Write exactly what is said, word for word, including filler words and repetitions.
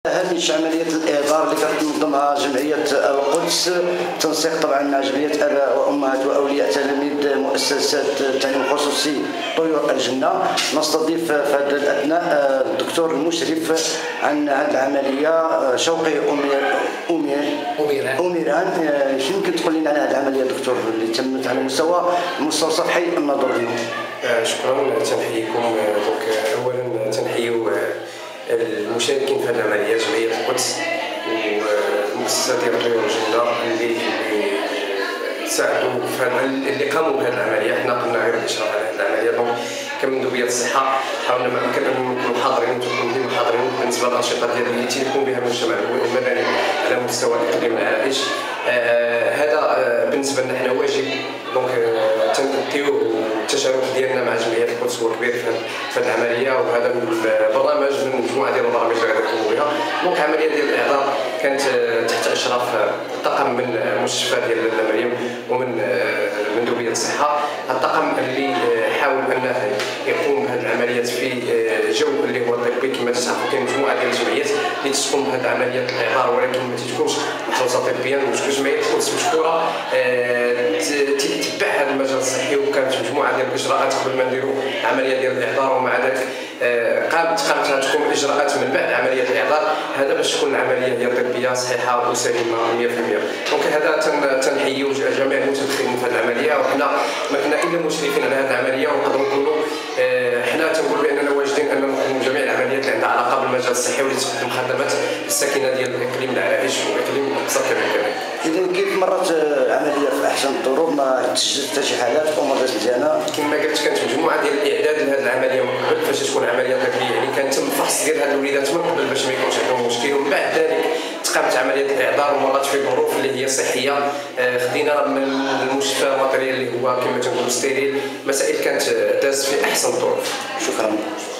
هامش عملية الإعذار اللي كتنظمها جمعية القدس تنسيق طبعا مع جمعية آباء وأمهات وأولياء تلاميذ مؤسسات التعليم الخصوصي طيور الجنة. نستضيف في هذا الأثناء الدكتور المشرف عن هذه العملية شوقي أمير أمير أميران. شنو يمكن تقول لنا على هذه العملية دكتور اللي تمت على مستوى مستوصف حي الناظور اليوم؟ شكرا، تنحييكم. دونك أولا تنحيو المشاركين في هذه العمليه جمعيه القدس والمؤسسات ديال طيور الجنه اللي ساعدوا في اللي قاموا بهذه العمليه. حنا قمنا غير بالاشراف على هذه العمليه. دونك كمندوبيه الصحه حاولنا ما امكن ان نكونوا حاضرين وتكونوا ديما حاضرين بالنسبه للانشطه ديال اللي تيقوم بها المجتمع المدني على مستوى الاقليم العائش. آه هذا آه بالنسبه لنا حنا واجب. دونك آه تنقيو التشارك ديالنا مع جمعيه القدس هو كبير في هذه العمليه، وهذا البرنامج من مجموعه ديال البرامج اللي غادي نقوموا بها. دونك عمليه ديال الاعذار كانت تحت اشراف الطاقم من المستشفى ديال مريم ومن مندوبيه الصحه. الطاقم اللي حاول انه يقوم بهذه العمليات في جو اللي هو طبي. كما تعرفوا كاين مجموعه ديال الجمعيات اللي تقوم بهذه العمليات الاعذار ولكن ما تكونش محروسه طبيا. جمعيه القدس مشكوره تتبع هذا المجال الصحي، وكانت مجموعه ديال الاجراءات قبل ما نديروا عمليه ديال الاعذار، ومع ذلك قامت قامت تكون الاجراءات من بعد عمليه الاعذار هذا باش تكون العمليه هي طبيه صحيحه وسليمه مئة بالمئة. دونك هذا تنحيوا جميع المتدخلين في هذه العمليه، وحنا ما كنا الا مشرفين على هذه العمليه، ونقدروا نقولوا حنا تنقولوا باننا واجدين ان نقوموا بجميع العمليات اللي عندها علاقه بالمجال الصحي واللي تخدم خدمات الساكنه ديال الاقليم العائش والاقليم الاقصى كذلك. إذا كيف مرت العملية في أحسن الظروف؟ ما تسجلت حتى شي حالات وأمور مزيانة؟ كما قلت كانت مجموعة ديال الإعداد لهذه العملية من قبل فاش تكون عملية طبية، يعني كان تم الفحص ديال هاد الوليدات من قبل باش ما يكونش عندهم مشكل، ومن بعد ذلك تقامت عملية الإعذار ومرات في ظروف اللي هي صحية. خدينا من المستشفى ماتريال اللي هو كما تنقولوا ستيريل. مسائل كانت دازت في أحسن الظروف. شكرا.